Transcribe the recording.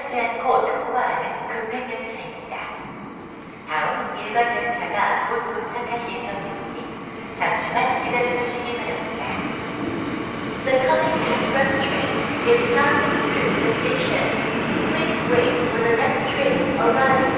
찾지 않고 통과하는 급행열차입니다. 다음 일반 열차가 곧 도착할 예정이니 잠시만 기다려주시기 바랍니다. The coming express train is passing through the station. Please wait for the next train arriving.